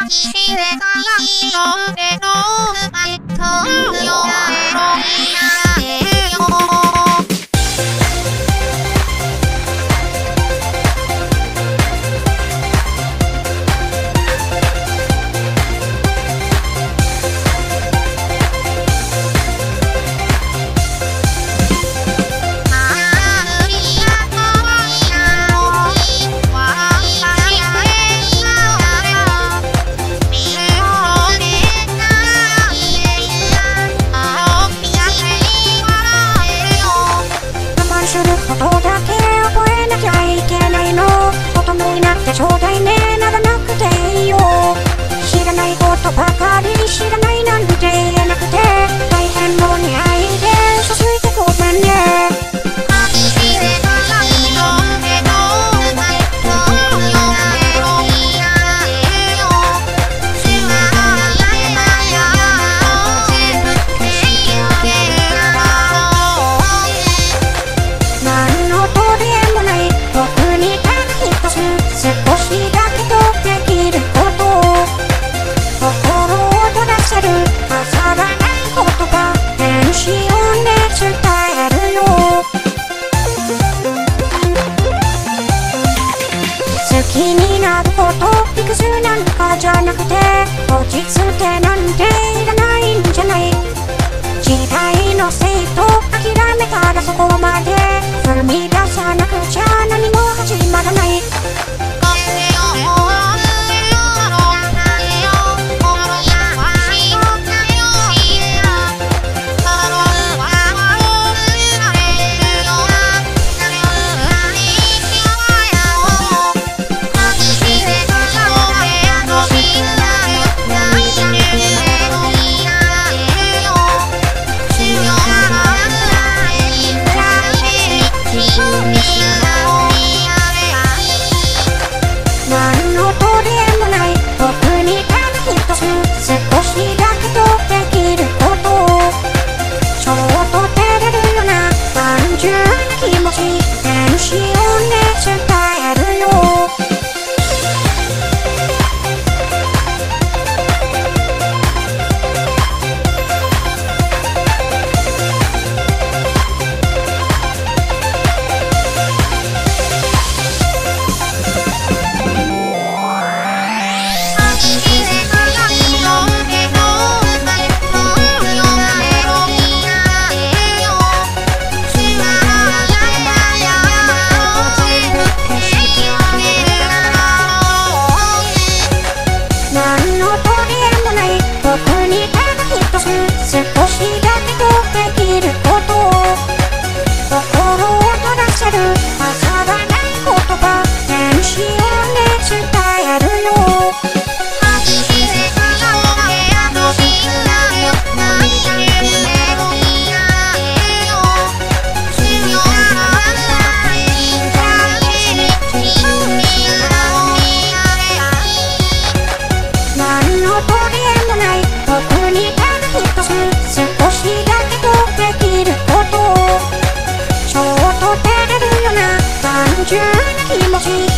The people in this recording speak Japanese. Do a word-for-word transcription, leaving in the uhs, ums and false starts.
ちょうだいね、ならなくていいよ。知らないことばかり知らないなんて言えなくて、大変も似合いで嘘ついてごめんね。何の取り柄もない僕にただ一つ少しだけとできることを心を閉ざせる飾らない言葉電子音で伝えるよ。好きになること理屈なんかじゃなくて落ち着けなんていらないんじゃない。時代のせいと諦めたらそこまで踏み出さなくちゃ何も始まらない。何の取り柄もない僕にただ一つ少しだけとできることをちょっと照れるような単純な気持ち電子音で伝えるよ。何の取り柄もない僕にただ一つ少しだけとできることを心を閉ざせる飾らない言葉電子音で伝えるよ。何の取り柄もない僕にただ一つ少しだけとできることをちょっと照れるような単純な気持ち